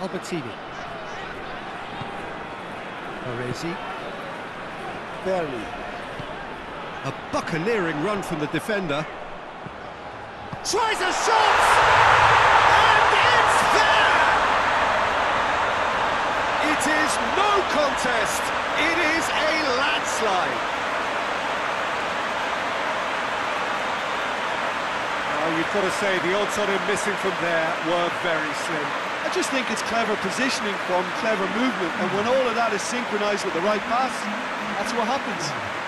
Albertini. Baresi. Barely. A buccaneering run from the defender. Tries a shot! And it's there! It is no contest. It is a landslide. Well, you've got to say the odds on him missing from there were very slim. I just think it's clever positioning from clever movement, and when all of that is synchronised with the right pass, that's what happens.